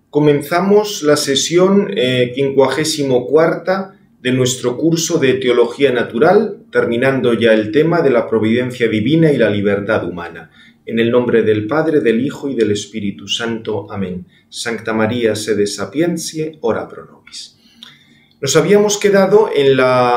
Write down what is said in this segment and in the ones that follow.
Comenzamos la sesión 54ª de nuestro curso de Teología Natural, terminando ya el tema de la providencia divina y la libertad humana. En el nombre del Padre, del Hijo y del Espíritu Santo. Amén. Sancta María, sede sapientiae, ora pro nobis. Nos habíamos quedado en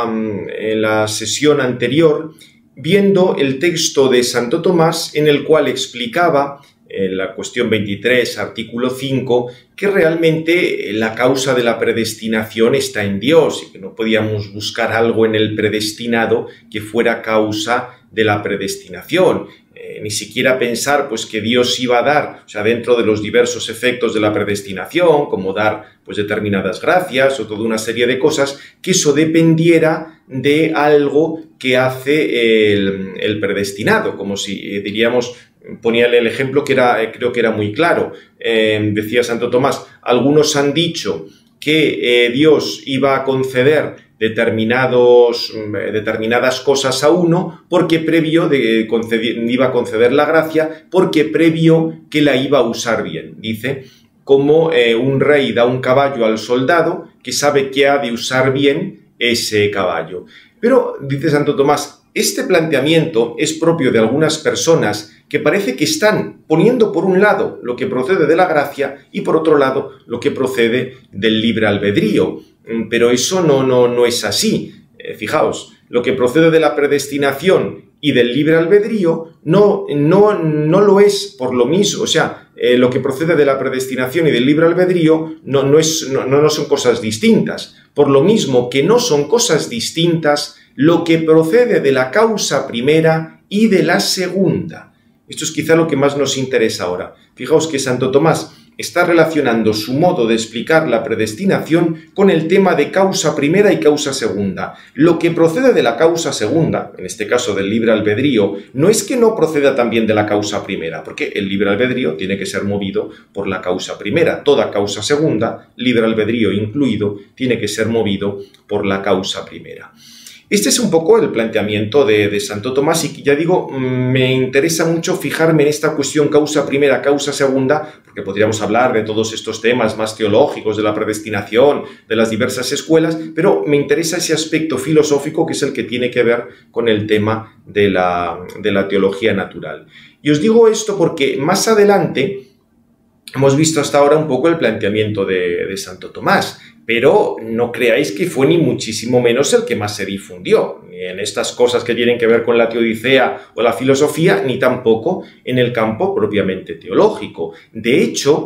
la sesión anterior viendo el texto de Santo Tomás en el cual explicaba en la cuestión 23, artículo 5, que realmente la causa de la predestinación está en Dios y que no podíamos buscar algo en el predestinado que fuera causa de la predestinación. Ni siquiera pensar pues que Dios iba a dar, o sea, dentro de los diversos efectos de la predestinación, como dar pues determinadas gracias o toda una serie de cosas, que eso dependiera de algo que hace el predestinado, como si diríamos, ponía el ejemplo que creo que era muy claro. Decía Santo Tomás, algunos han dicho que Dios iba a conceder determinadas cosas a uno porque iba a conceder la gracia porque previó que la iba a usar bien. Dice, como un rey da un caballo al soldado que sabe que ha de usar bien ese caballo. Pero, dice Santo Tomás, este planteamiento es propio de algunas personas que parece que están poniendo por un lado lo que procede de la gracia y por otro lado lo que procede del libre albedrío. Pero eso no es así. Fijaos, lo que procede de la predestinación y del libre albedrío no lo es por lo mismo. O sea, lo que procede de la predestinación y del libre albedrío no son cosas distintas. Por lo mismo que no son cosas distintas lo que procede de la causa primera y de la segunda. Esto es quizá lo que más nos interesa ahora. Fijaos que Santo Tomás está relacionando su modo de explicar la predestinación con el tema de causa primera y causa segunda. Lo que procede de la causa segunda, en este caso del libre albedrío, no es que no proceda también de la causa primera, porque el libre albedrío tiene que ser movido por la causa primera. Toda causa segunda, libre albedrío incluido, tiene que ser movido por la causa primera. Este es un poco el planteamiento de Santo Tomás y ya digo, me interesa mucho fijarme en esta cuestión causa primera, causa segunda, porque podríamos hablar de todos estos temas más teológicos, de la predestinación, de las diversas escuelas, pero me interesa ese aspecto filosófico que es el que tiene que ver con el tema de la teología natural. Y os digo esto porque más adelante hemos visto hasta ahora un poco el planteamiento de Santo Tomás, pero no creáis que fue ni muchísimo menos el que más se difundió, ni en estas cosas que tienen que ver con la teodicea o la filosofía, ni tampoco en el campo propiamente teológico. De hecho,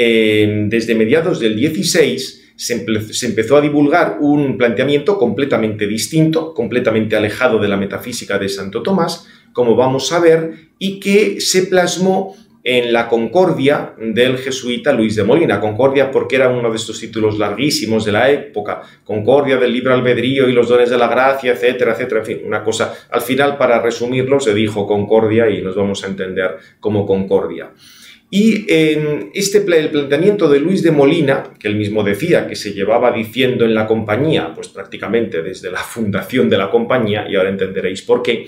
desde mediados del 16 se empezó a divulgar un planteamiento completamente distinto, completamente alejado de la metafísica de Santo Tomás, como vamos a ver, y que se plasmó en la Concordia del jesuita Luis de Molina. Concordia porque era uno de estos títulos larguísimos de la época. Concordia del libre albedrío y los dones de la gracia, etcétera, etcétera. En fin, una cosa. Al final, para resumirlo, se dijo Concordia y nos vamos a entender como Concordia. Y el planteamiento de Luis de Molina, que él mismo decía que se llevaba diciendo en la compañía, pues prácticamente desde la fundación de la compañía, y ahora entenderéis por qué,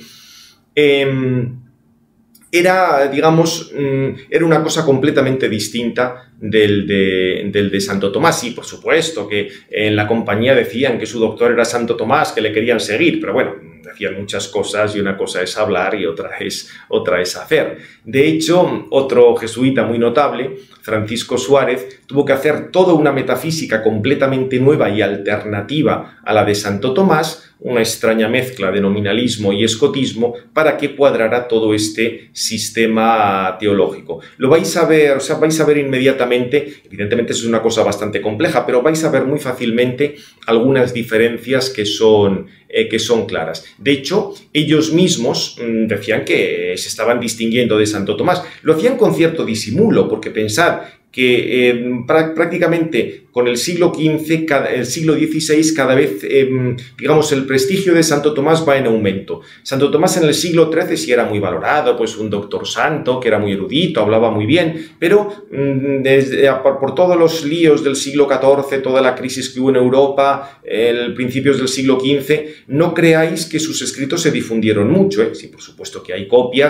era, digamos, era una cosa completamente distinta del de Santo Tomás. Y por supuesto que en la compañía decían que su doctor era Santo Tomás, que le querían seguir, pero bueno, decían muchas cosas y una cosa es hablar y otra es hacer. De hecho, otro jesuita muy notable, Francisco Suárez, tuvo que hacer toda una metafísica completamente nueva y alternativa a la de Santo Tomás, una extraña mezcla de nominalismo y escotismo para que cuadrara todo este sistema teológico. Lo vais a ver, o sea, vais a ver inmediatamente, evidentemente eso es una cosa bastante compleja, pero vais a ver muy fácilmente algunas diferencias que son claras. De hecho, ellos mismos decían que se estaban distinguiendo de Santo Tomás. Lo hacían con cierto disimulo, porque pensad que prácticamente con el siglo XV, el siglo XVI, cada vez, digamos, el prestigio de Santo Tomás va en aumento. Santo Tomás en el siglo XIII sí era muy valorado, pues un doctor santo, que era muy erudito, hablaba muy bien, pero por todos los líos del siglo XIV, toda la crisis que hubo en Europa, principios del siglo XV, no creáis que sus escritos se difundieron mucho, ¿eh? Sí, por supuesto que hay copias,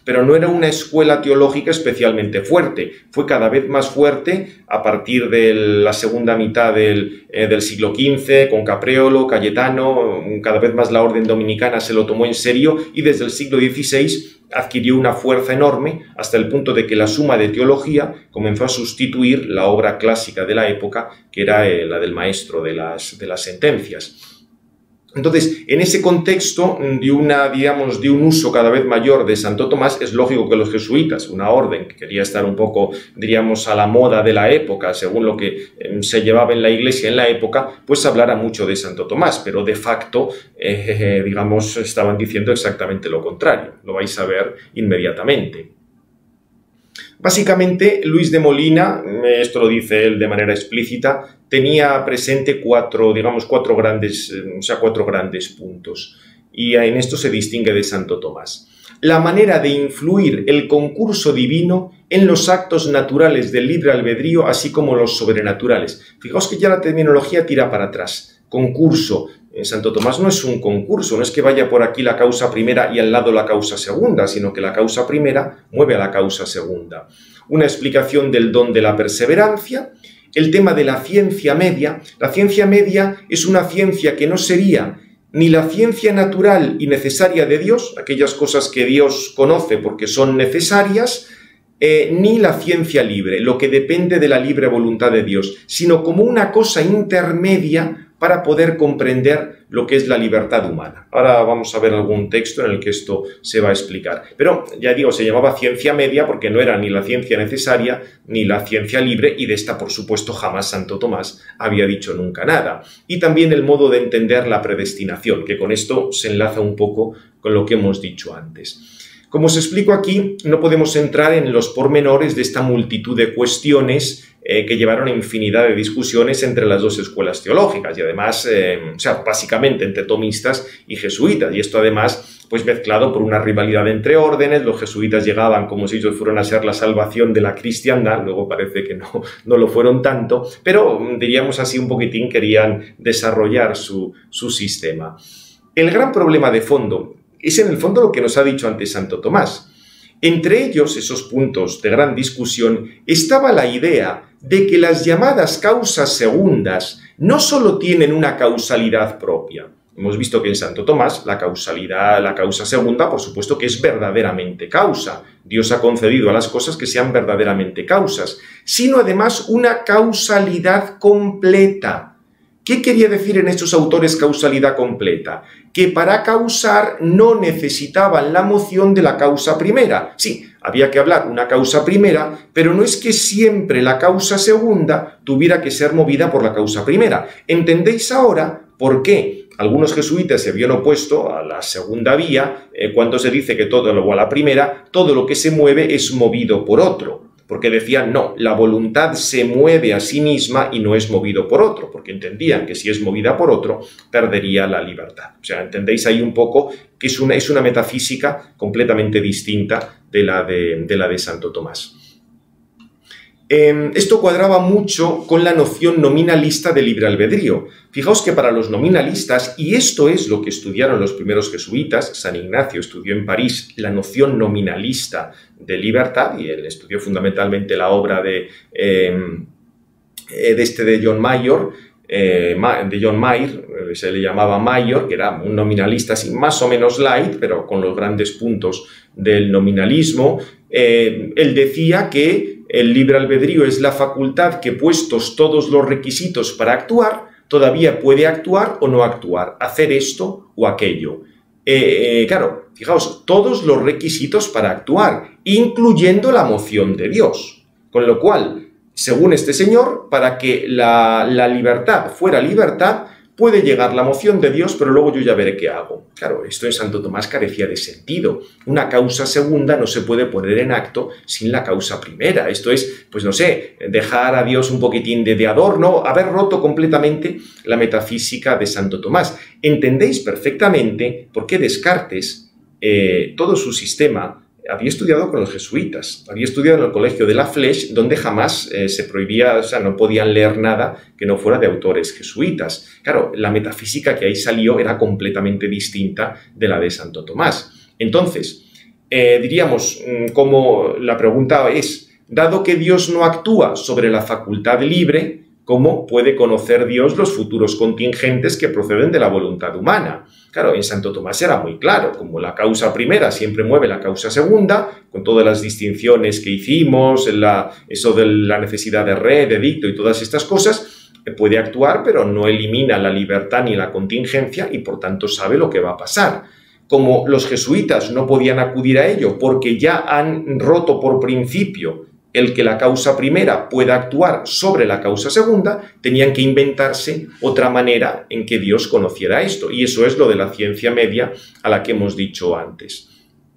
pero no era una escuela teológica especialmente fuerte. Fue cada vez más fuerte a partir de la segunda mitad del siglo XV, con Capreolo, Cayetano. Cada vez más la orden dominicana se lo tomó en serio y desde el siglo XVI adquirió una fuerza enorme hasta el punto de que la Suma de Teología comenzó a sustituir la obra clásica de la época, que era la del maestro de las sentencias. Entonces, en ese contexto de un uso cada vez mayor de Santo Tomás, es lógico que los jesuitas, una orden que quería estar un poco, diríamos, a la moda de la época, según lo que se llevaba en la Iglesia en la época, pues hablara mucho de Santo Tomás, pero de facto, digamos, estaban diciendo exactamente lo contrario. Lo vais a ver inmediatamente. Básicamente, Luis de Molina, esto lo dice él de manera explícita, tenía presente cuatro grandes puntos, y en esto se distingue de Santo Tomás. La manera de influir el concurso divino en los actos naturales del libre albedrío, así como los sobrenaturales. Fijaos que ya la terminología tira para atrás. Concurso. Santo Tomás no es un concurso, no es que vaya por aquí la causa primera y al lado la causa segunda, sino que la causa primera mueve a la causa segunda. Una explicación del don de la perseverancia, el tema de la ciencia media. La ciencia media es una ciencia que no sería ni la ciencia natural y necesaria de Dios, aquellas cosas que Dios conoce porque son necesarias, ni la ciencia libre, lo que depende de la libre voluntad de Dios, sino como una cosa intermedia para poder comprender lo que es la libertad humana. Ahora vamos a ver algún texto en el que esto se va a explicar. Pero, ya digo, se llamaba ciencia media porque no era ni la ciencia necesaria ni la ciencia libre, y de esta, por supuesto, jamás Santo Tomás había dicho nunca nada. Y también el modo de entender la predestinación, que con esto se enlaza un poco con lo que hemos dicho antes. Como os explico aquí, no podemos entrar en los pormenores de esta multitud de cuestiones que llevaron a infinidad de discusiones entre las dos escuelas teológicas y además, básicamente entre tomistas y jesuitas, y esto además pues mezclado por una rivalidad entre órdenes. Los jesuitas llegaban como si ellos fueran a ser la salvación de la cristiandad, luego parece que no lo fueron tanto, pero diríamos así un poquitín querían desarrollar su sistema. El gran problema de fondo es en el fondo lo que nos ha dicho antes Santo Tomás. Entre ellos, esos puntos de gran discusión, estaba la idea de que las llamadas causas segundas no solo tienen una causalidad propia. Hemos visto que en Santo Tomás la causa segunda, por supuesto que es verdaderamente causa. Dios ha concedido a las cosas que sean verdaderamente causas, sino además una causalidad completa. ¿Qué quería decir en estos autores causalidad completa? Que para causar no necesitaban la moción de la causa primera. Sí, había que hablar una causa primera, pero no es que siempre la causa segunda tuviera que ser movida por la causa primera. ¿Entendéis ahora por qué algunos jesuitas se habían opuesto a la segunda vía cuando se dice que todo lo a la primera, todo lo que se mueve es movido por otro? Porque decían, no, la voluntad se mueve a sí misma y no es movido por otro, porque entendían que si es movida por otro, perdería la libertad. O sea, entendéis ahí un poco que es una metafísica completamente distinta de la de Santo Tomás. Esto cuadraba mucho con la noción nominalista de libre albedrío. Fijaos que para los nominalistas, y esto es lo que estudiaron los primeros jesuitas, San Ignacio estudió en París la noción nominalista de libertad, y él estudió fundamentalmente la obra de John Mayer, se le llamaba Mayer, que era un nominalista así, más o menos light, pero con los grandes puntos del nominalismo. Él decía que el libre albedrío es la facultad que, puestos todos los requisitos para actuar, todavía puede actuar o no actuar, hacer esto o aquello. Claro, fijaos, todos los requisitos para actuar, incluyendo la moción de Dios. Con lo cual, según este señor, para que la libertad fuera libertad, puede llegar la moción de Dios, pero luego yo ya veré qué hago. Claro, esto en Santo Tomás carecía de sentido. Una causa segunda no se puede poner en acto sin la causa primera. Esto es, pues no sé, dejar a Dios un poquitín de adorno, haber roto completamente la metafísica de Santo Tomás. Entendéis perfectamente por qué Descartes, todo su sistema, había estudiado con los jesuitas, había estudiado en el colegio de la Flèche, donde jamás se prohibía, o sea, no podían leer nada que no fuera de autores jesuitas. Claro, la metafísica que ahí salió era completamente distinta de la de Santo Tomás. Entonces, diríamos, como la pregunta es, dado que Dios no actúa sobre la facultad libre, ¿cómo puede conocer Dios los futuros contingentes que proceden de la voluntad humana? Claro, en Santo Tomás era muy claro, como la causa primera siempre mueve la causa segunda, con todas las distinciones que hicimos, eso de la necesidad de red, de dicto y todas estas cosas, puede actuar, pero no elimina la libertad ni la contingencia y por tanto sabe lo que va a pasar. Como los jesuitas no podían acudir a ello porque ya han roto por principio el que la causa primera pueda actuar sobre la causa segunda, tenían que inventarse otra manera en que Dios conociera esto. Y eso es lo de la ciencia media a la que hemos dicho antes.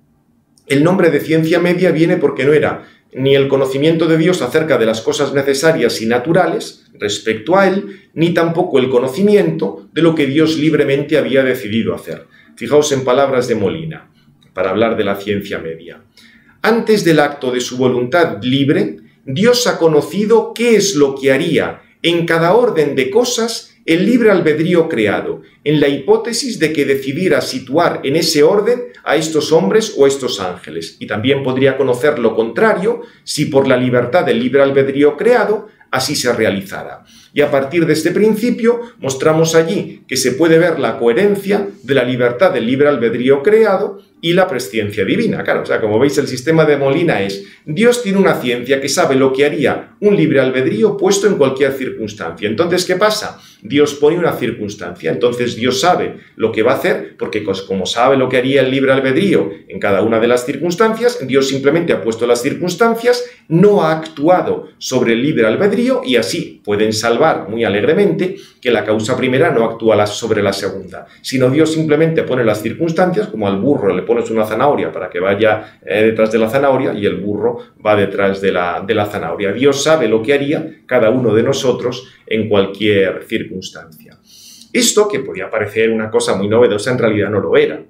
El nombre de ciencia media viene porque no era ni el conocimiento de Dios acerca de las cosas necesarias y naturales respecto a Él, ni tampoco el conocimiento de lo que Dios libremente había decidido hacer. Fijaos en palabras de Molina, para hablar de la ciencia media. Antes del acto de su voluntad libre, Dios ha conocido qué es lo que haría en cada orden de cosas el libre albedrío creado, en la hipótesis de que decidiera situar en ese orden a estos hombres o estos ángeles. Y también podría conocer lo contrario si por la libertad del libre albedrío creado así se realizara. Y a partir de este principio mostramos allí que se puede ver la coherencia de la libertad del libre albedrío creado y la presciencia divina. Claro, o sea, como veis, el sistema de Molina es, Dios tiene una ciencia que sabe lo que haría un libre albedrío puesto en cualquier circunstancia. Entonces, ¿qué pasa? Dios pone una circunstancia, entonces Dios sabe lo que va a hacer, porque como sabe lo que haría el libre albedrío en cada una de las circunstancias, Dios simplemente ha puesto las circunstancias, no ha actuado sobre el libre albedrío y así pueden salvar muy alegremente que la causa primera no actúa sobre la segunda, sino Dios simplemente pone las circunstancias, como al burro le pones una zanahoria para que vaya detrás de la zanahoria y el burro va detrás de la zanahoria. Dios sabe lo que haría cada uno de nosotros en cualquier circunstancia. Esto, que podía parecer una cosa muy novedosa, en realidad no lo era.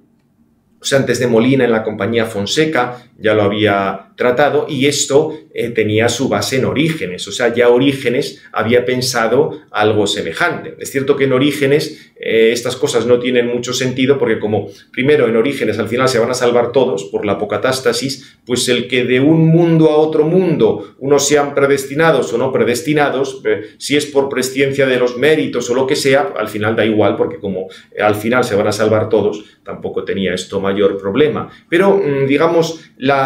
O sea, antes de Molina, en la compañía Fonseca, ya lo había tratado y esto tenía su base en Orígenes. O sea, ya Orígenes había pensado algo semejante. Es cierto que en Orígenes estas cosas no tienen mucho sentido porque como primero en Orígenes al final se van a salvar todos por la apocatástasis, pues el que de un mundo a otro mundo unos sean predestinados o no predestinados, si es por presciencia de los méritos o lo que sea, al final da igual porque como al final se van a salvar todos, tampoco tenía esto mayor problema. Pero digamos,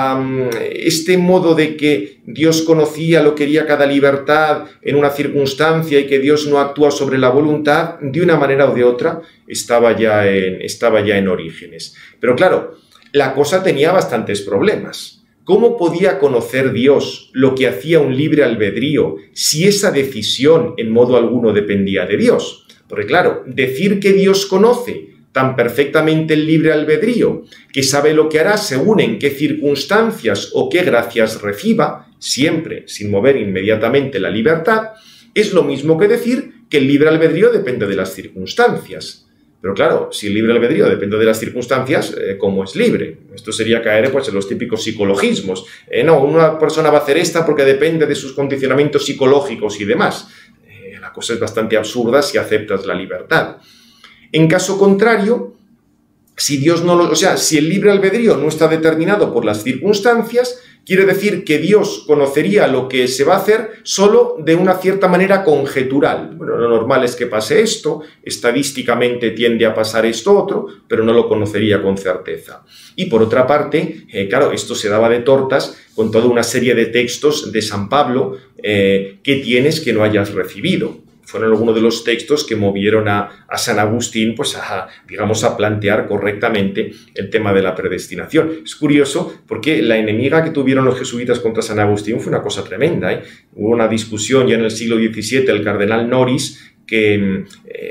este modo de que Dios conocía lo que quería cada libertad en una circunstancia y que Dios no actúa sobre la voluntad, de una manera o de otra, estaba ya en Orígenes. Pero claro, la cosa tenía bastantes problemas. ¿Cómo podía conocer Dios lo que hacía un libre albedrío si esa decisión en modo alguno dependía de Dios? Porque claro, decir que Dios conoce tan perfectamente el libre albedrío, que sabe lo que hará según en qué circunstancias o qué gracias reciba, siempre sin mover inmediatamente la libertad, es lo mismo que decir que el libre albedrío depende de las circunstancias. Pero claro, si el libre albedrío depende de las circunstancias, ¿cómo es libre? Esto sería caer pues, en los típicos psicologismos. No, una persona va a hacer esta porque depende de sus condicionamientos psicológicos y demás. La cosa es bastante absurda si aceptas la libertad. En caso contrario, si el libre albedrío no está determinado por las circunstancias, quiere decir que Dios conocería lo que se va a hacer solo de una cierta manera conjetural. Bueno, lo normal es que pase esto, estadísticamente tiende a pasar esto otro, pero no lo conocería con certeza. Y por otra parte, claro, esto se daba de tortas con toda una serie de textos de San Pablo que tienes que no hayas recibido. Fueron algunos de los textos que movieron a San Agustín pues a plantear correctamente el tema de la predestinación. Es curioso porque la enemiga que tuvieron los jesuitas contra San Agustín fue una cosa tremenda. Hubo una discusión ya en el siglo XVII, el cardenal Noris, que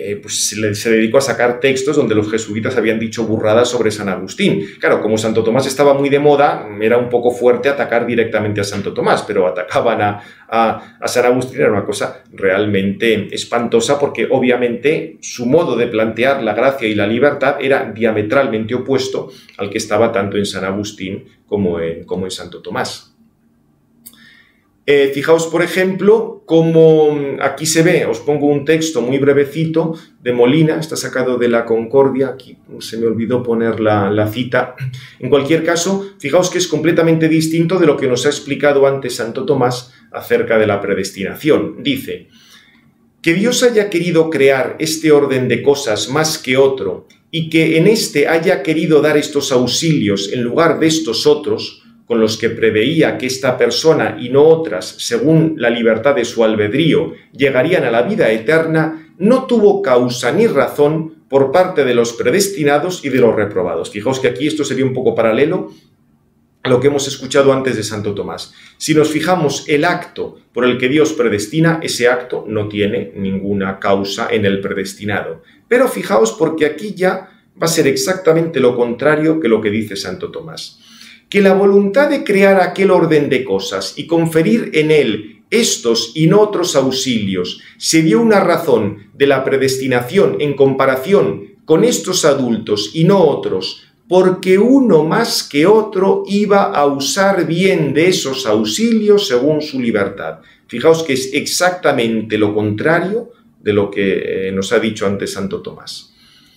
se dedicó a sacar textos donde los jesuitas habían dicho burradas sobre San Agustín. Claro, como Santo Tomás estaba muy de moda, era un poco fuerte atacar directamente a Santo Tomás, pero atacaban a San Agustín, era una cosa realmente espantosa porque obviamente su modo de plantear la gracia y la libertad era diametralmente opuesto al que estaba tanto en San Agustín como en Santo Tomás. Fijaos, por ejemplo, como aquí se ve, os pongo un texto muy brevecito de Molina, está sacado de la Concordia, aquí se me olvidó poner la cita. En cualquier caso, fijaos que es completamente distinto de lo que nos ha explicado antes Santo Tomás acerca de la predestinación. Dice: que Dios haya querido crear este orden de cosas más que otro y que en este haya querido dar estos auxilios en lugar de estos otros, con los que preveía que esta persona y no otras, según la libertad de su albedrío, llegarían a la vida eterna, no tuvo causa ni razón por parte de los predestinados y de los reprobados. Fijaos que aquí esto sería un poco paralelo a lo que hemos escuchado antes de Santo Tomás. Si nos fijamos el acto por el que Dios predestina, ese acto no tiene ninguna causa en el predestinado. Pero fijaos, porque aquí ya va a ser exactamente lo contrario que lo que dice Santo Tomás. Que la voluntad de crear aquel orden de cosas y conferir en él estos y no otros auxilios se dio una razón de la predestinación en comparación con estos adultos y no otros, porque uno más que otro iba a usar bien de esos auxilios según su libertad. Fijaos que es exactamente lo contrario de lo que nos ha dicho antes Santo Tomás.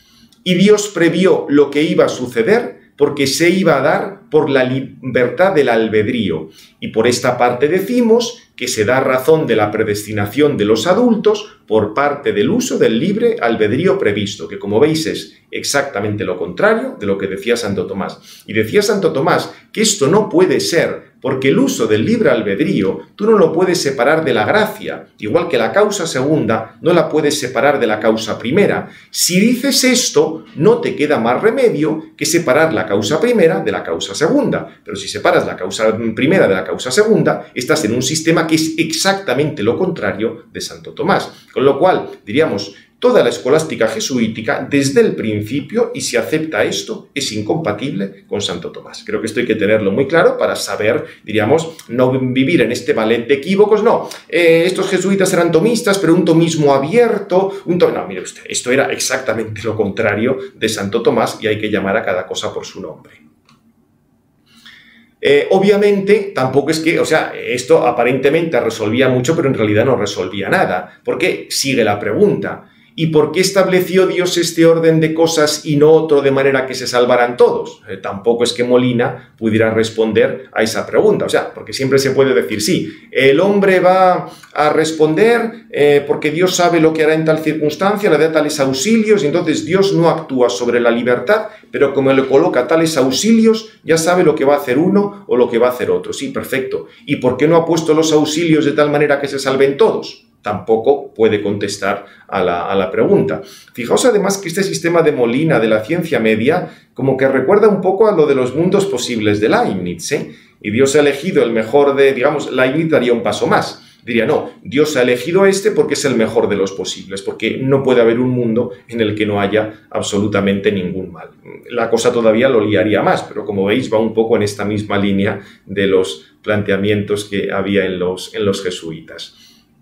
Y Dios previó lo que iba a suceder porque se iba a dar por la libertad del albedrío. Y por esta parte decimos que se da razón de la predestinación de los adultos por parte del uso del libre albedrío previsto, que como veis es exactamente lo contrario de lo que decía Santo Tomás. Y decía Santo Tomás que esto no puede ser, porque el uso del libre albedrío tú no lo puedes separar de la gracia, igual que la causa segunda no la puedes separar de la causa primera. Si dices esto, no te queda más remedio que separar la causa primera de la causa segunda. Pero si separas la causa primera de la causa segunda, estás en un sistema que es exactamente lo contrario de Santo Tomás. Con lo cual, diríamos, toda la escolástica jesuítica, desde el principio, y si acepta esto, es incompatible con Santo Tomás. Creo que esto hay que tenerlo muy claro para saber, diríamos, no vivir en este ballet de equívocos. No, estos jesuitas eran tomistas, pero un tomismo abierto. No, mire usted, esto era exactamente lo contrario de Santo Tomás y hay que llamar a cada cosa por su nombre. Obviamente, tampoco es que, esto aparentemente resolvía mucho, pero en realidad no resolvía nada. Porque sigue la pregunta. ¿Y por qué estableció Dios este orden de cosas y no otro de manera que se salvaran todos? Tampoco es que Molina pudiera responder a esa pregunta. Porque siempre se puede decir, sí, el hombre va a responder porque Dios sabe lo que hará en tal circunstancia, le da tales auxilios, y entonces Dios no actúa sobre la libertad, pero como le coloca tales auxilios, ya sabe lo que va a hacer uno o lo que va a hacer otro. Sí, perfecto. ¿Y por qué no ha puesto los auxilios de tal manera que se salven todos? Tampoco puede contestar a la pregunta. Fijaos además que este sistema de Molina de la ciencia media como que recuerda un poco a lo de los mundos posibles de Leibniz, Y Dios ha elegido el mejor de, Leibniz daría un paso más. Diría, no, Dios ha elegido este porque es el mejor de los posibles, porque no puede haber un mundo en el que no haya absolutamente ningún mal. La cosa todavía lo liaría más, pero como veis va un poco en esta misma línea de los planteamientos que había en los jesuitas.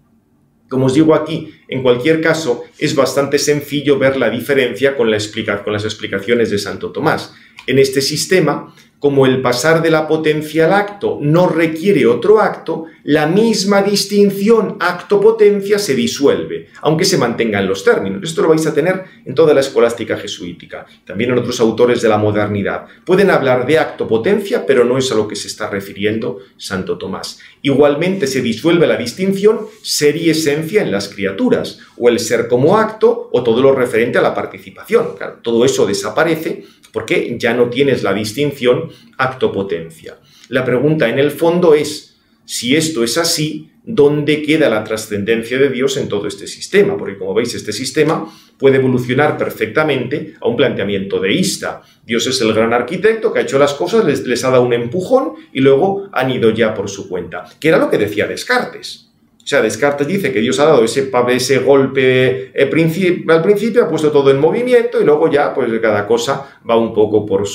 Como os digo aquí, en cualquier caso, es bastante sencillo ver la diferencia con las explicaciones de Santo Tomás. En este sistema, como el pasar de la potencia al acto no requiere otro acto, la misma distinción acto-potencia se disuelve, aunque se mantengan los términos. Esto lo vais a tener en toda la escolástica jesuítica, también en otros autores de la modernidad. Pueden hablar de acto-potencia, pero no es a lo que se está refiriendo Santo Tomás. Igualmente se disuelve la distinción ser y esencia en las criaturas, o el ser como acto, o todo lo referente a la participación. Claro, todo eso desaparece porque ya no tienes la distinción acto-potencia. La pregunta en el fondo es, si esto es así, ¿dónde queda la trascendencia de Dios en todo este sistema? Porque como veis, este sistema puede evolucionar perfectamente a un planteamiento deísta. Dios es el gran arquitecto que ha hecho las cosas, les ha dado un empujón y luego han ido ya por su cuenta. Que era lo que decía Descartes. Descartes dice que Dios ha dado ese golpe al principio, ha puesto todo en movimiento y luego ya pues cada cosa va un poco por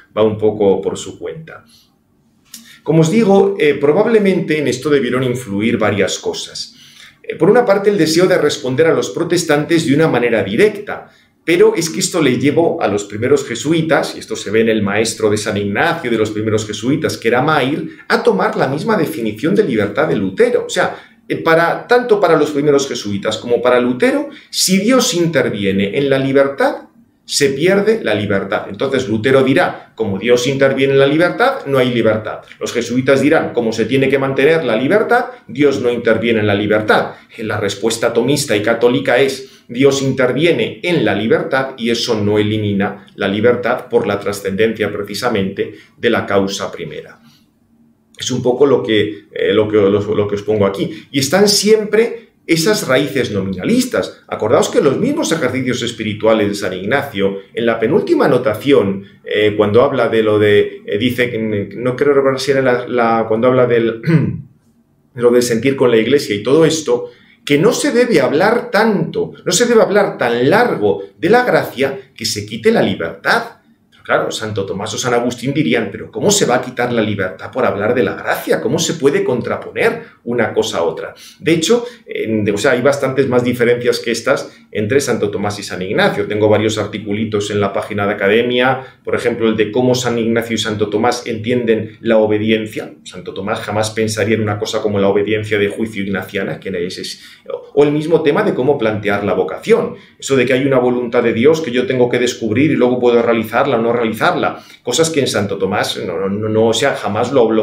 su cuenta. Como os digo, probablemente en esto debieron influir varias cosas. Por una parte, el deseo de responder a los protestantes de una manera directa, Pero es que esto le llevó a los primeros jesuitas, y esto se ve en el maestro de San Ignacio de los primeros jesuitas, que era Mair, a tomar la misma definición de libertad de Lutero. O sea, tanto para los primeros jesuitas como para Lutero, si Dios interviene en la libertad, se pierde la libertad. Entonces Lutero dirá, como Dios interviene en la libertad, no hay libertad. Los jesuitas dirán, como se tiene que mantener la libertad, Dios no interviene en la libertad. La respuesta tomista y católica es, Dios interviene en la libertad y eso no elimina la libertad por la trascendencia precisamente de la causa primera. Es un poco lo que os pongo aquí. Y están siempre esas raíces nominalistas. Acordaos que los mismos ejercicios espirituales de San Ignacio, en la penúltima anotación, cuando habla de lo de, dice, no quiero recordar si era cuando habla de lo del sentir con la Iglesia y todo esto, que no se debe hablar tanto, no se debe hablar tan largo de la gracia que se quite la libertad. Claro, Santo Tomás o San Agustín dirían, pero ¿cómo se va a quitar la libertad por hablar de la gracia? ¿Cómo se puede contraponer una cosa a otra? De hecho, hay bastantes más diferencias que estas entre Santo Tomás y San Ignacio. Tengo varios articulitos en la página de Academia, por ejemplo, el de cómo San Ignacio y Santo Tomás entienden la obediencia. Santo Tomás jamás pensaría en una cosa como la obediencia de juicio ignaciana, o el mismo tema de cómo plantear la vocación. Eso de que hay una voluntad de Dios que yo tengo que descubrir y luego puedo realizarla o no realizarla. Cosas que en Santo Tomás jamás lo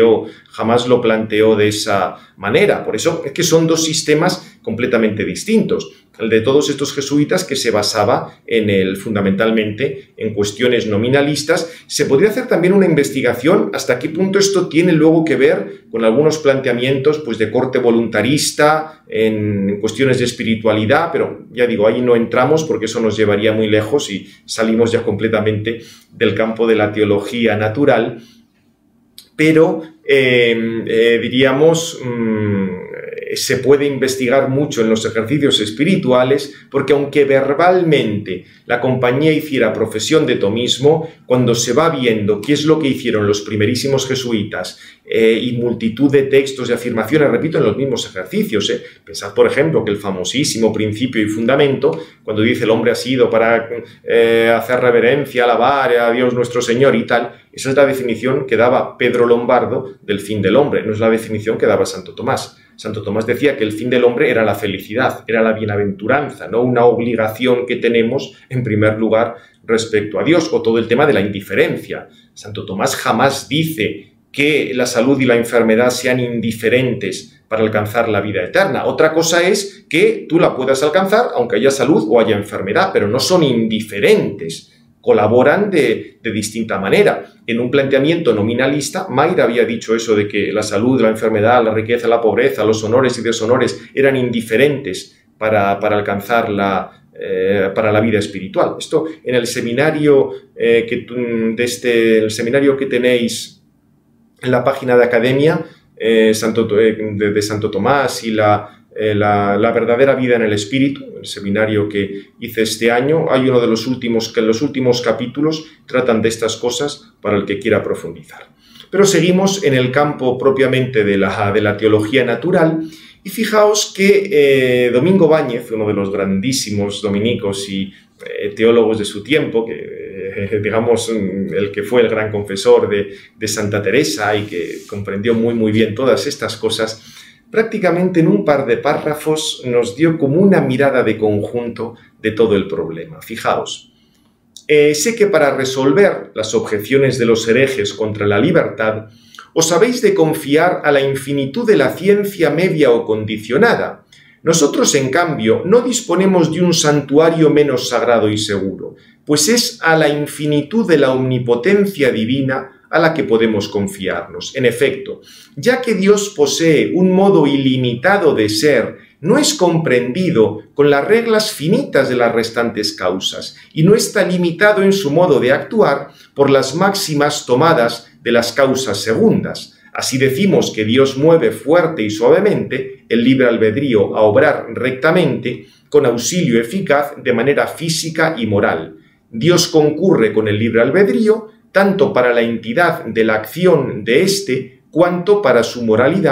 planteó de esa manera. Por eso es que son dos sistemas completamente distintos. El de todos estos jesuitas que se basaba fundamentalmente en cuestiones nominalistas. Se podría hacer también una investigación hasta qué punto esto tiene luego que ver con algunos planteamientos de corte voluntarista, en cuestiones de espiritualidad, pero ya digo, ahí no entramos porque eso nos llevaría muy lejos y salimos ya completamente del campo de la teología natural. Pero diríamos, se puede investigar mucho en los ejercicios espirituales porque aunque verbalmente la compañía hiciera profesión de tomismo, cuando se va viendo qué es lo que hicieron los primerísimos jesuitas y multitud de textos y afirmaciones, repito, en los mismos ejercicios. Pensad, por ejemplo, que el famosísimo Principio y Fundamento, cuando dice el hombre ha sido para hacer reverencia, alabar a Dios nuestro Señor y tal, esa es la definición que daba Pedro Lombardo del fin del hombre, no es la definición que daba Santo Tomás. Santo Tomás decía que el fin del hombre era la felicidad, era la bienaventuranza, no una obligación que tenemos en primer lugar respecto a Dios, o todo el tema de la indiferencia. Santo Tomás jamás dice que la salud y la enfermedad sean indiferentes para alcanzar la vida eterna. Otra cosa es que tú la puedas alcanzar aunque haya salud o haya enfermedad, pero no son indiferentes. Colaboran de distinta manera. En un planteamiento nominalista, Mair había dicho eso de que la salud, la enfermedad, la riqueza, la pobreza, los honores y deshonores eran indiferentes para alcanzar para la vida espiritual. Esto en el seminario, el seminario que tenéis en la página de Academia de Santo Tomás y la verdadera vida en el Espíritu, el seminario que hice este año, hay uno de los últimos que en los últimos capítulos tratan de estas cosas para el que quiera profundizar. Pero seguimos en el campo propiamente de la teología natural y fijaos que Domingo Báñez, uno de los grandísimos dominicos y teólogos de su tiempo, digamos el que fue el gran confesor de Santa Teresa y que comprendió muy bien todas estas cosas, prácticamente en un par de párrafos nos dio como una mirada de conjunto de todo el problema. Fijaos, sé que para resolver las objeciones de los herejes contra la libertad, os habéis de confiar a la infinitud de la ciencia media o condicionada. Nosotros, en cambio, no disponemos de un santuario menos sagrado y seguro, pues es a la infinitud de la omnipotencia divina a la que podemos confiarnos. En efecto, ya que Dios posee un modo ilimitado de ser, no es comprendido con las reglas finitas de las restantes causas y no está limitado en su modo de actuar por las máximas tomadas de las causas segundas. Así decimos que Dios mueve fuerte y suavemente el libre albedrío a obrar rectamente con auxilio eficaz de manera física y moral. Dios concurre con el libre albedrío tanto para la entidad de la acción de éste, cuanto para su moralidad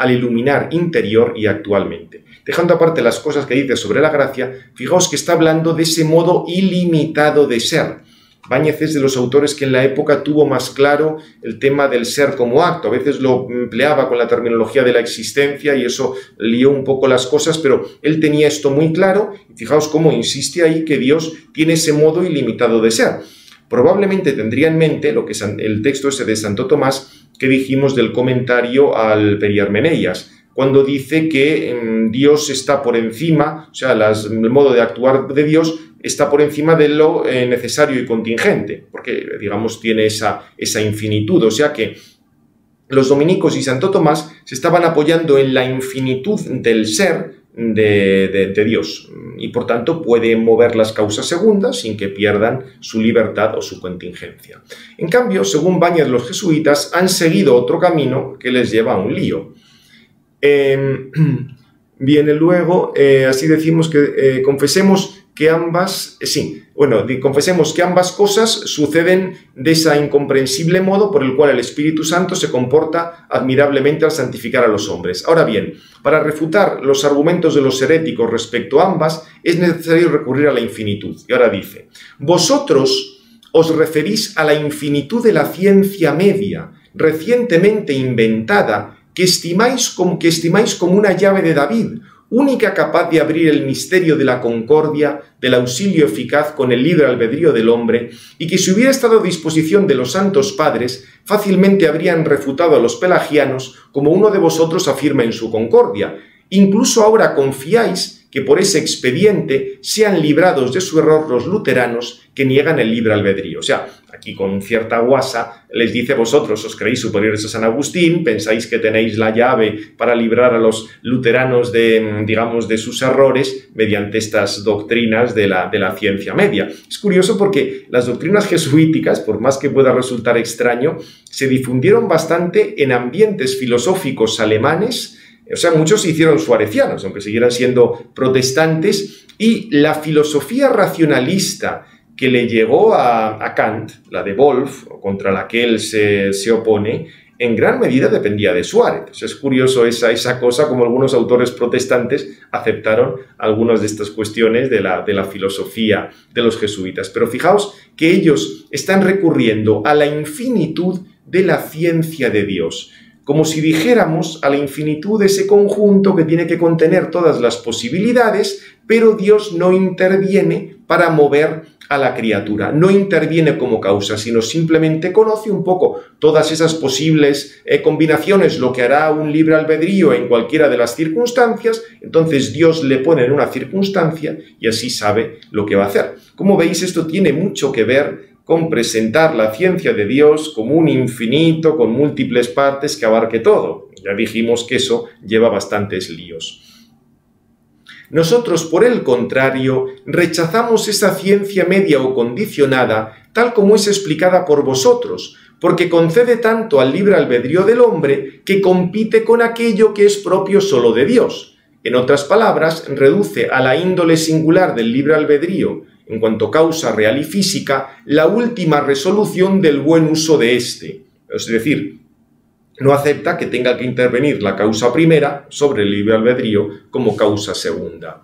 al iluminar interior y actualmente. Dejando aparte las cosas que dice sobre la gracia, fijaos que está hablando de ese modo ilimitado de ser. Báñez es de los autores que en la época tuvo más claro el tema del ser como acto. A veces lo empleaba con la terminología de la existencia y eso lió un poco las cosas, pero él tenía esto muy claro. Y fijaos cómo insiste ahí que Dios tiene ese modo ilimitado de ser. Probablemente tendría en mente lo que es el texto ese de Santo Tomás que dijimos del comentario al Periarmeneias, cuando dice que Dios está por encima, o sea, el modo de actuar de Dios está por encima de lo necesario y contingente, porque, digamos, tiene esa infinitud. O sea que los dominicos y Santo Tomás se estaban apoyando en la infinitud del ser de Dios y, por tanto, puede mover las causas segundas sin que pierdan su libertad o su contingencia. En cambio, según Báñez, los jesuitas han seguido otro camino que les lleva a un lío. Viene luego, así decimos que confesemos que confesemos que ambas cosas suceden de ese incomprensible modo por el cual el Espíritu Santo se comporta admirablemente al santificar a los hombres. Ahora bien, para refutar los argumentos de los heréticos respecto a ambas, es necesario recurrir a la infinitud. Y ahora dice, vosotros os referís a la infinitud de la ciencia media, recientemente inventada, que estimáis como una llave de David, única capaz de abrir el misterio de la concordia, del auxilio eficaz con el libre albedrío del hombre, y que si hubiera estado a disposición de los santos padres, fácilmente habrían refutado a los pelagianos, como uno de vosotros afirma en su concordia. Incluso ahora confiáis que por ese expediente sean librados de su error los luteranos que niegan el libre albedrío. O sea, aquí con cierta guasa les dice, vosotros os creéis superiores a San Agustín, pensáis que tenéis la llave para librar a los luteranos de sus errores mediante estas doctrinas de la ciencia media. Es curioso porque las doctrinas jesuíticas, por más que pueda resultar extraño, se difundieron bastante en ambientes filosóficos alemanes. O sea, muchos se hicieron suarecianos, aunque siguieran siendo protestantes, y la filosofía racionalista que le llegó a Kant, la de Wolff, contra la que él se opone, en gran medida dependía de Suárez. O sea, es curioso esa cosa, como algunos autores protestantes aceptaron algunas de estas cuestiones de la filosofía de los jesuitas. Pero fijaos que ellos están recurriendo a la infinitud de la ciencia de Dios, como si dijéramos a la infinitud de ese conjunto que tiene que contener todas las posibilidades, pero Dios no interviene para mover a la criatura, no interviene como causa, sino simplemente conoce un poco todas esas posibles combinaciones, lo que hará un libre albedrío en cualquiera de las circunstancias. Entonces Dios le pone en una circunstancia y así sabe lo que va a hacer. Como veis, esto tiene mucho que ver con presentar la ciencia de Dios como un infinito con múltiples partes que abarque todo. Ya dijimos que eso lleva bastantes líos. Nosotros, por el contrario, rechazamos esa ciencia media o condicionada, tal como es explicada por vosotros, porque concede tanto al libre albedrío del hombre que compite con aquello que es propio solo de Dios. En otras palabras, reduce a la índole singular del libre albedrío, en cuanto causa real y física, la última resolución del buen uso de éste. Es decir, no acepta que tenga que intervenir la causa primera sobre el libre albedrío como causa segunda.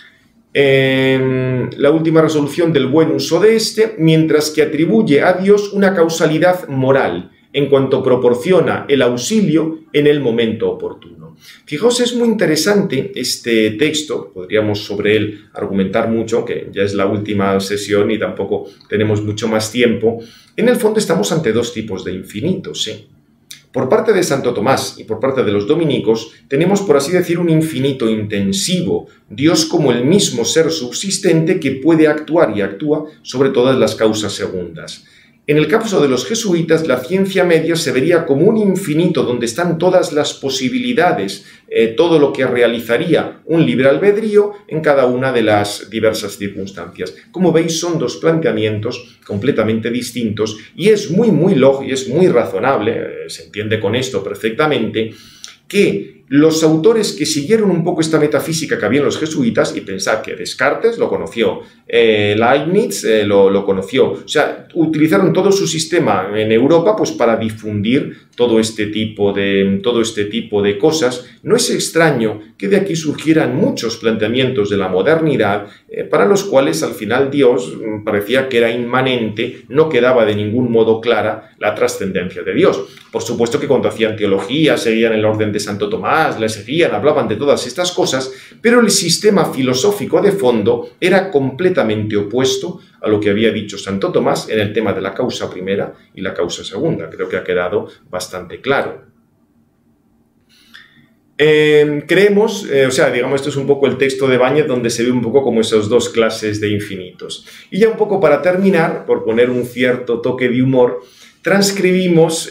La última resolución del buen uso de éste, mientras que atribuye a Dios una causalidad moral, en cuanto proporciona el auxilio en el momento oportuno. Fijaos, es muy interesante este texto, podríamos sobre él argumentar mucho, que ya es la última sesión y tampoco tenemos mucho más tiempo. En el fondo estamos ante dos tipos de infinitos, ¿sí? Por parte de Santo Tomás y por parte de los dominicos tenemos, por así decir, un infinito intensivo, Dios como el mismo ser subsistente que puede actuar y actúa sobre todas las causas segundas. En el caso de los jesuitas, la ciencia media se vería como un infinito donde están todas las posibilidades, todo lo que realizaría un libre albedrío en cada una de las diversas circunstancias. Como veis, son dos planteamientos completamente distintos y es muy lógico y es muy razonable, se entiende con esto perfectamente, que los autores que siguieron un poco esta metafísica que había en los jesuitas, y pensad que Descartes lo conoció, Leibniz lo conoció, o sea, utilizaron todo su sistema en Europa pues para difundir todo este tipo de cosas. No es extraño que de aquí surgieran muchos planteamientos de la modernidad para los cuales al final Dios parecía que era inmanente, no quedaba de ningún modo clara la trascendencia de Dios. Por supuesto que cuando hacían teología, seguían el orden de Santo Tomás, le seguían, hablaban de todas estas cosas, pero el sistema filosófico de fondo era completamente opuesto a lo que había dicho Santo Tomás en el tema de la causa primera y la causa segunda. Creo que ha quedado bastante claro. Creemos, o sea, digamos, esto es un poco el texto de Báñez donde se ve un poco como esas dos clases de infinitos. Y ya un poco para terminar, por poner un cierto toque de humor, transcribimos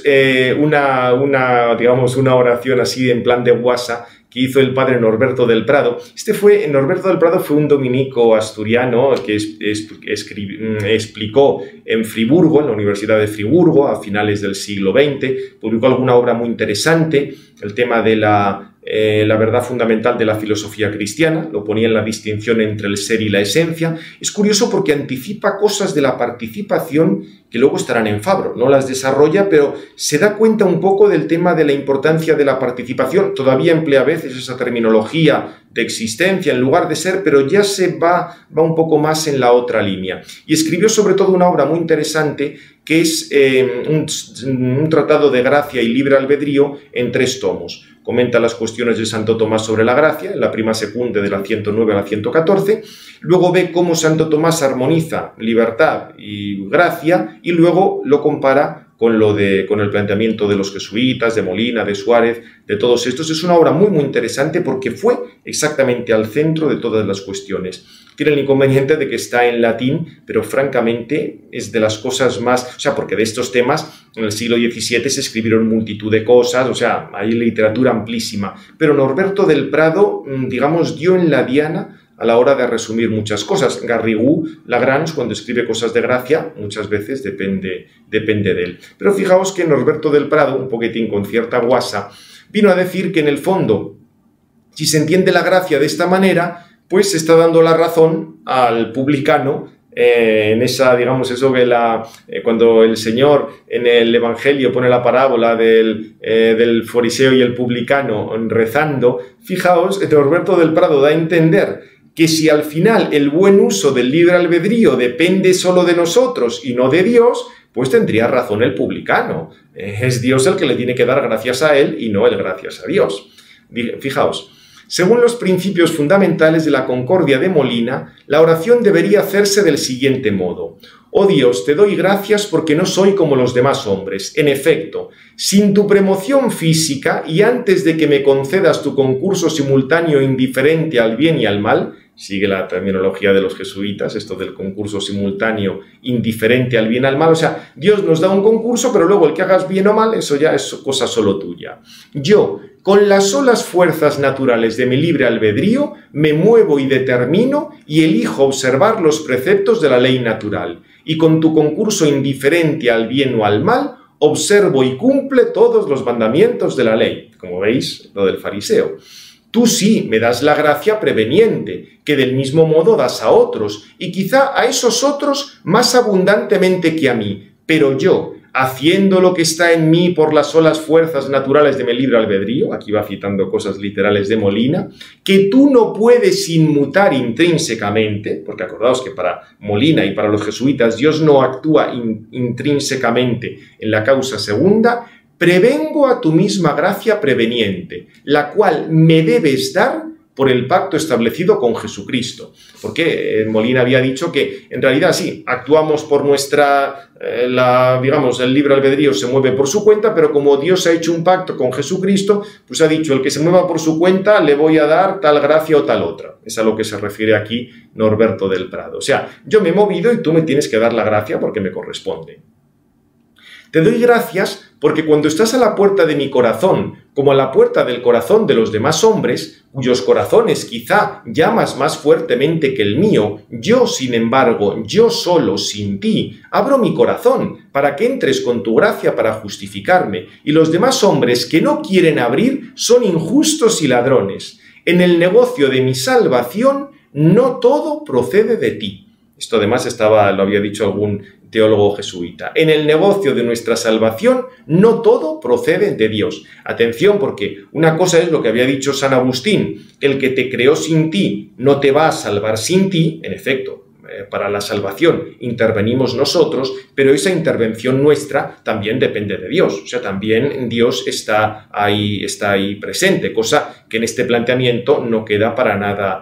digamos, una oración así en plan de guasa que hizo el padre Norberto del Prado. Norberto del Prado fue un dominico asturiano que explicó en Friburgo, en la Universidad de Friburgo, a finales del siglo XX, publicó alguna obra muy interesante, el tema de la verdad fundamental de la filosofía cristiana, lo ponía en la distinción entre el ser y la esencia. Es curioso porque anticipa cosas de la participación que luego estarán en Fabro, no las desarrolla, pero se da cuenta un poco del tema de la importancia de la participación. Todavía emplea a veces esa terminología de existencia en lugar de ser, pero ya se va un poco más en la otra línea. Y escribió sobre todo una obra muy interesante que es un tratado de gracia y libre albedrío en 3 tomos. Comenta las cuestiones de Santo Tomás sobre la gracia, en la prima secunde de la 109 a la 114, luego ve cómo Santo Tomás armoniza libertad y gracia y luego lo compara con el planteamiento de los jesuitas, de Molina, de Suárez, de todos estos. Es una obra muy muy interesante porque fue exactamente al centro de todas las cuestiones. Tiene el inconveniente de que está en latín, pero francamente es de las cosas más... O sea, porque de estos temas en el siglo XVII se escribieron multitud de cosas, o sea, hay literatura amplísima. Pero Norberto del Prado, digamos, dio en la diana a la hora de resumir muchas cosas. Garrigou, Lagrange, cuando escribe cosas de gracia, muchas veces depende de él. Pero fijaos que Norberto del Prado, un poquitín con cierta guasa, vino a decir que en el fondo, si se entiende la gracia de esta manera, pues se está dando la razón al publicano en esa, digamos, eso que cuando el Señor en el Evangelio pone la parábola del fariseo y el publicano rezando. Fijaos, Norberto del Prado da a entender que si al final el buen uso del libre albedrío depende solo de nosotros y no de Dios, pues tendría razón el publicano. Es Dios el que le tiene que dar gracias a él y no él gracias a Dios. Fijaos, según los principios fundamentales de la Concordia de Molina, la oración debería hacerse del siguiente modo. Oh Dios, te doy gracias porque no soy como los demás hombres. En efecto, sin tu premoción física y antes de que me concedas tu concurso simultáneo indiferente al bien y al mal, sigue la terminología de los jesuitas, esto del concurso simultáneo indiferente al bien y al mal, o sea, Dios nos da un concurso, pero luego el que hagas bien o mal, eso ya es cosa solo tuya. Yo, con las solas fuerzas naturales de mi libre albedrío, me muevo y determino y elijo observar los preceptos de la ley natural, y con tu concurso indiferente al bien o al mal, observo y cumple todos los mandamientos de la ley. Como veis, lo del fariseo. Tú sí me das la gracia preveniente, que del mismo modo das a otros, y quizá a esos otros más abundantemente que a mí, pero yo, haciendo lo que está en mí por las solas fuerzas naturales de mi libre albedrío, aquí va citando cosas literales de Molina, que tú no puedes inmutar intrínsecamente, porque acordaos que para Molina y para los jesuitas Dios no actúa intrínsecamente en la causa segunda, prevengo a tu misma gracia preveniente, la cual me debes dar por el pacto establecido con Jesucristo. Porque Molina había dicho que, en realidad, sí, actuamos por nuestra, digamos, el libre albedrío se mueve por su cuenta, pero como Dios ha hecho un pacto con Jesucristo, pues ha dicho, el que se mueva por su cuenta le voy a dar tal gracia o tal otra. Es a lo que se refiere aquí Norberto del Prado. O sea, yo me he movido y tú me tienes que dar la gracia porque me corresponde. Te doy gracias porque cuando estás a la puerta de mi corazón, como a la puerta del corazón de los demás hombres, cuyos corazones quizá llamas más fuertemente que el mío, yo, sin embargo, yo solo, sin ti, abro mi corazón para que entres con tu gracia para justificarme, y los demás hombres que no quieren abrir son injustos y ladrones. En el negocio de mi salvación, no todo procede de ti. Esto además lo había dicho algún teólogo jesuita. En el negocio de nuestra salvación, no todo procede de Dios. Atención, porque una cosa es lo que había dicho San Agustín, el que te creó sin ti no te va a salvar sin ti. En efecto, para la salvación intervenimos nosotros, pero esa intervención nuestra también depende de Dios. O sea, también Dios está ahí presente, cosa que en este planteamiento no queda para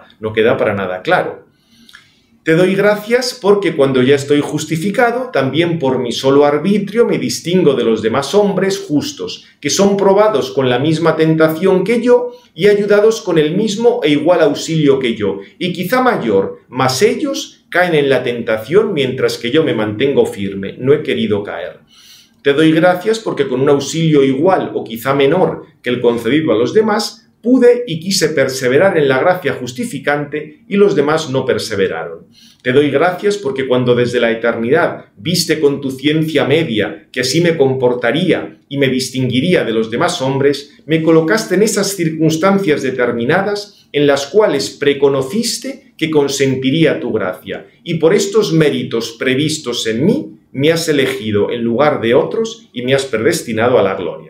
nada claro. Te doy gracias porque cuando ya estoy justificado, también por mi solo arbitrio me distingo de los demás hombres justos, que son probados con la misma tentación que yo y ayudados con el mismo e igual auxilio que yo, y quizá mayor, mas ellos caen en la tentación mientras que yo me mantengo firme, no he querido caer. Te doy gracias porque con un auxilio igual o quizá menor que el concedido a los demás, pude y quise perseverar en la gracia justificante y los demás no perseveraron. Te doy gracias porque cuando desde la eternidad viste con tu ciencia media que así me comportaría y me distinguiría de los demás hombres, me colocaste en esas circunstancias determinadas en las cuales preconociste que consentiría tu gracia, y por estos méritos previstos en mí me has elegido en lugar de otros y me has predestinado a la gloria.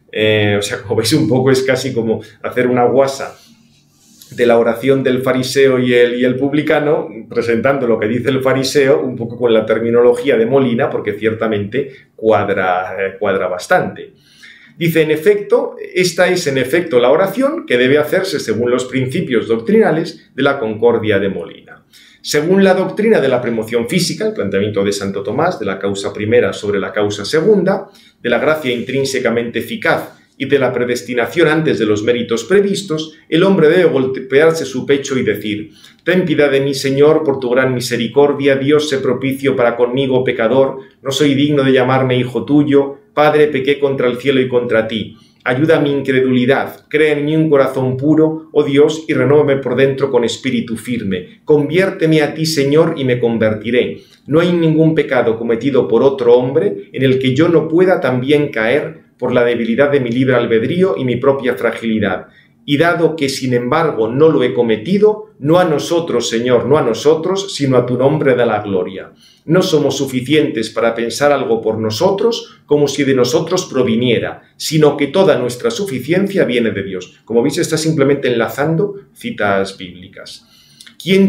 O sea, como veis un poco es casi como hacer una guasa de la oración del fariseo y el publicano, presentando lo que dice el fariseo un poco con la terminología de Molina, porque ciertamente cuadra bastante. Dice, en efecto, esta es en efecto la oración que debe hacerse según los principios doctrinales de la Concordia de Molina. Según la doctrina de la premoción física, el planteamiento de Santo Tomás, de la causa primera sobre la causa segunda, de la gracia intrínsecamente eficaz y de la predestinación antes de los méritos previstos, el hombre debe golpearse su pecho y decir: «Ten piedad de mí, Señor, por tu gran misericordia, Dios, sé propicio para conmigo, pecador, no soy digno de llamarme hijo tuyo, Padre, pequé contra el cielo y contra ti. Ayuda a mi incredulidad, crea en mí un corazón puro, oh Dios, y renóvame por dentro con espíritu firme. Conviérteme a ti, Señor, y me convertiré. No hay ningún pecado cometido por otro hombre en el que yo no pueda también caer por la debilidad de mi libre albedrío y mi propia fragilidad. Y dado que, sin embargo, no lo he cometido, no a nosotros, Señor, no a nosotros, sino a tu nombre da la gloria. No somos suficientes para pensar algo por nosotros como si de nosotros proviniera, sino que toda nuestra suficiencia viene de Dios». Como veis, está simplemente enlazando citas bíblicas. ¿Qué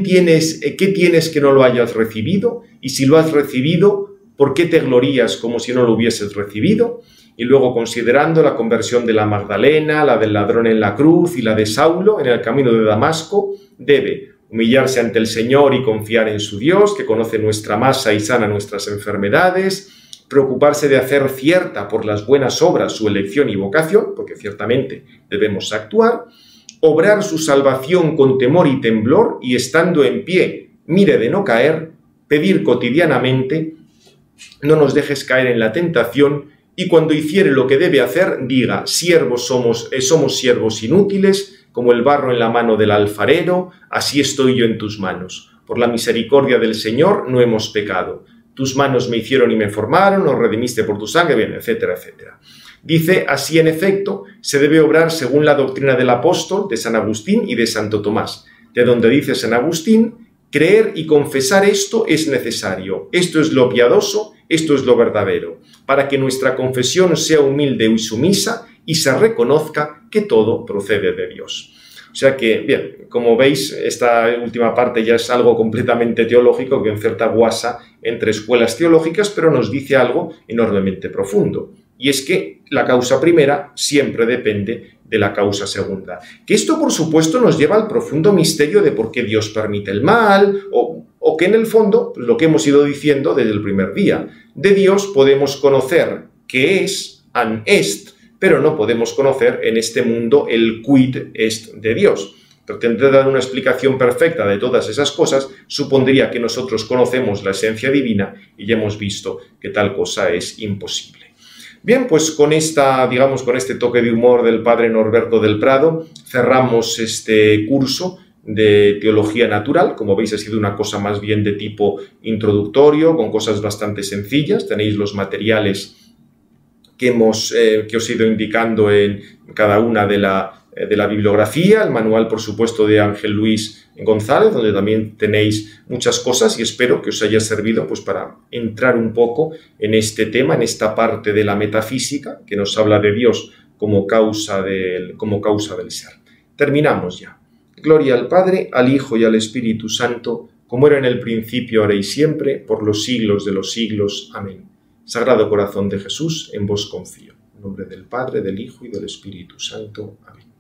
tienes que no lo hayas recibido? Y si lo has recibido, ¿por qué te glorías como si no lo hubieses recibido? Y luego, considerando la conversión de la Magdalena, la del ladrón en la cruz y la de Saulo en el camino de Damasco, debe humillarse ante el Señor y confiar en su Dios, que conoce nuestra masa y sana nuestras enfermedades, preocuparse de hacer cierta por las buenas obras su elección y vocación, porque ciertamente debemos actuar, obrar su salvación con temor y temblor y estando en pie, mire de no caer, pedir cotidianamente, no nos dejes caer en la tentación, y cuando hiciere lo que debe hacer, diga: somos siervos inútiles, como el barro en la mano del alfarero, así estoy yo en tus manos. Por la misericordia del Señor no hemos pecado. Tus manos me hicieron y me formaron, nos redimiste por tu sangre, bien, etcétera, etcétera. Dice, así en efecto, se debe obrar según la doctrina del apóstol, de San Agustín y de Santo Tomás, de donde dice San Agustín: creer y confesar esto es necesario, esto es lo piadoso, esto es lo verdadero, para que nuestra confesión sea humilde y sumisa y se reconozca que todo procede de Dios. O sea que, bien, como veis, esta última parte ya es algo completamente teológico que encierta guasa entre escuelas teológicas, pero nos dice algo enormemente profundo. Y es que la causa primera siempre depende de la causa segunda. Que esto, por supuesto, nos lleva al profundo misterio de por qué Dios permite el mal, o que en el fondo, lo que hemos ido diciendo desde el primer día, de Dios podemos conocer qué es, an est, pero no podemos conocer en este mundo el quid est de Dios. Pretender dar una explicación perfecta de todas esas cosas supondría que nosotros conocemos la esencia divina y ya hemos visto que tal cosa es imposible. Bien, pues con con este toque de humor del padre Norberto del Prado, cerramos este curso de teología natural. Como veis, ha sido una cosa más bien de tipo introductorio, con cosas bastante sencillas. Tenéis los materiales que os he ido indicando en cada una de la bibliografía, el manual, por supuesto, de Ángel Luis González, donde también tenéis muchas cosas, y espero que os haya servido pues, para entrar un poco en este tema, en esta parte de la metafísica que nos habla de Dios como causa del ser. Terminamos ya. Gloria al Padre, al Hijo y al Espíritu Santo, como era en el principio, ahora y siempre, por los siglos de los siglos. Amén. Sagrado Corazón de Jesús, en vos confío. En nombre del Padre, del Hijo y del Espíritu Santo. Amén.